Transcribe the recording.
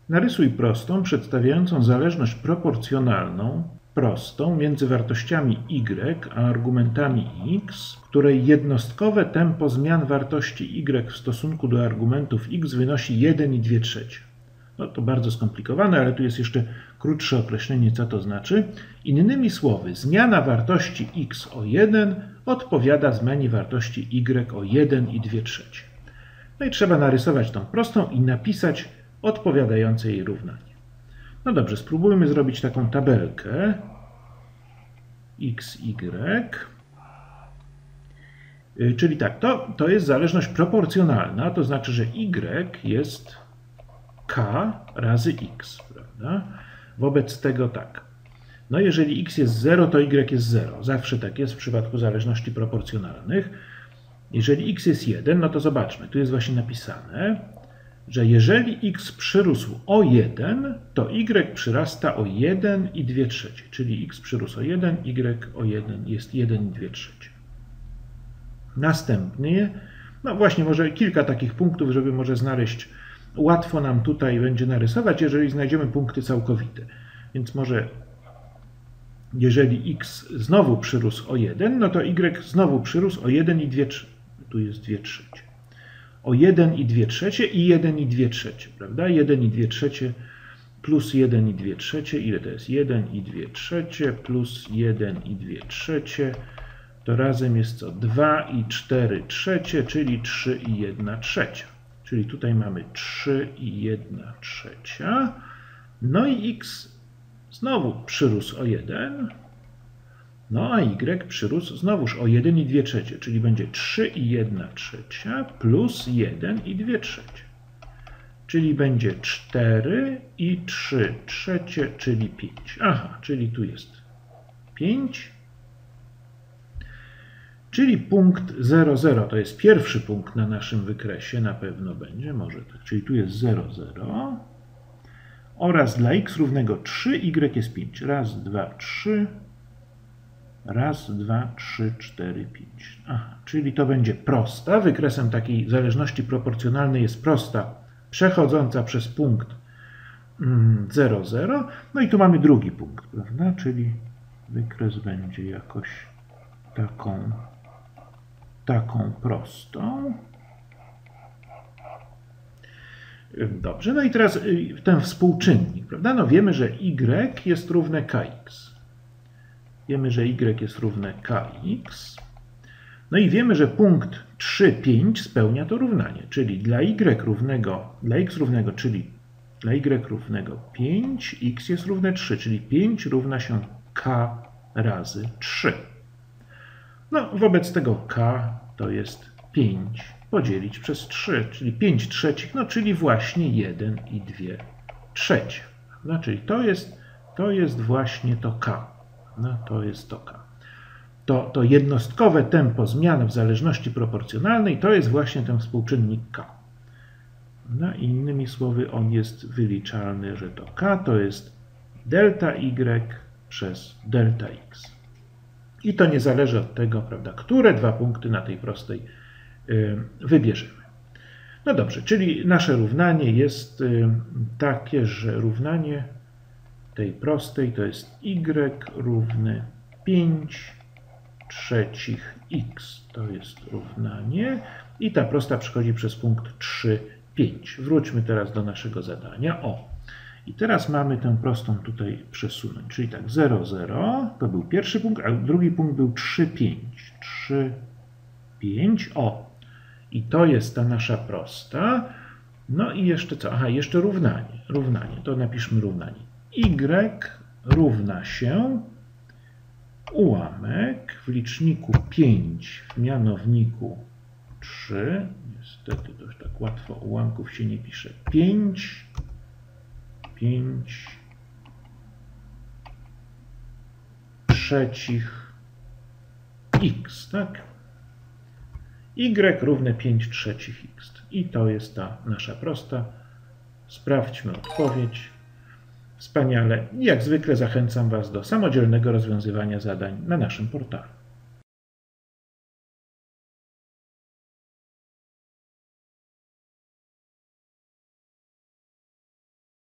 Narysuj prostą przedstawiającą zależność proporcjonalną, prostą między wartościami y a argumentami x, której jednostkowe tempo zmian wartości y w stosunku do argumentów x wynosi 1,2. No to bardzo skomplikowane, ale tu jest jeszcze krótsze określenie, co to znaczy. Innymi słowy, zmiana wartości x o 1 odpowiada zmianie wartości y o 1,2. No i trzeba narysować tą prostą i napisać odpowiadające jej równanie. No dobrze, spróbujmy zrobić taką tabelkę xy. Czyli tak, to jest zależność proporcjonalna, to znaczy, że y jest k razy x, prawda? Wobec tego tak. No jeżeli x jest 0, to y jest 0. Zawsze tak jest w przypadku zależności proporcjonalnych. Jeżeli x jest 1, no to zobaczmy, tu jest właśnie napisane, że jeżeli x przyrósł o 1, to y przyrasta o 1,2, czyli x przyrósł o 1, y o 1 jest 1,2. Następnie, no właśnie może kilka takich punktów, żeby może znaleźć, łatwo nam tutaj będzie narysować, jeżeli znajdziemy punkty całkowite. Więc może jeżeli x znowu przyrósł o 1, no to y znowu przyrósł o 1,2. Tu jest 2/3. O 1,2 i 1,2, prawda? 1,2 plus 1,2, ile to jest? 1,2 plus 1,2, to razem jest co? 2,4, czyli 3,1. Czyli tutaj mamy 3,1. No i x znowu przyrósł o 1. No a y przyrósł znowuż o 1,2, czyli będzie 3,1 plus 1,2, czyli będzie 4,3, czyli 5. Aha, czyli tu jest 5. Czyli punkt 0, 0 to jest pierwszy punkt na naszym wykresie, na pewno będzie, może tak. Czyli tu jest 0, 0. Oraz dla x równego 3, y jest 5. Raz, 2, 3. Raz, 2, 3, 4, 5. Aha, czyli to będzie prosta. Wykresem takiej zależności proporcjonalnej jest prosta, przechodząca przez punkt 0, 0. No i tu mamy drugi punkt, prawda? Czyli wykres będzie jakoś taką prostą. Dobrze, no i teraz ten współczynnik, prawda? No wiemy, że y jest równe kx. Wiemy, że y jest równe kx. No i wiemy, że punkt 3, 5 spełnia to równanie, czyli dla x równego, czyli dla y równego 5, x jest równe 3, czyli 5 równa się k razy 3. No, wobec tego k to jest 5 podzielić przez 3, czyli 5/3, no czyli właśnie 1,2. No, czyli to jest właśnie to k. No, to jest to k. To jednostkowe tempo zmian w zależności proporcjonalnej to jest właśnie ten współczynnik k. No, innymi słowy, on jest wyliczalny, że to k to jest delta y przez delta x. I to nie zależy od tego, prawda, które dwa punkty na tej prostej wybierzemy. No dobrze, czyli nasze równanie jest takie, że równanie tej prostej to jest y równy 5/3 x. To jest równanie. I ta prosta przechodzi przez punkt 3, 5. Wróćmy teraz do naszego zadania. I teraz mamy tę prostą tutaj przesunąć. Czyli tak, 0, 0 to był pierwszy punkt, a drugi punkt był 3, 5. 3, 5. I to jest ta nasza prosta. No i jeszcze co? Aha, jeszcze równanie. Równanie. To napiszmy równanie. Y równa się ułamek w liczniku 5, w mianowniku 3. Niestety to już tak łatwo ułamków się nie pisze. 5 trzecich x, tak? Y równe 5/3 x. I to jest ta nasza prosta. Sprawdźmy odpowiedź. Wspaniale. I jak zwykle zachęcam Was do samodzielnego rozwiązywania zadań na naszym portalu.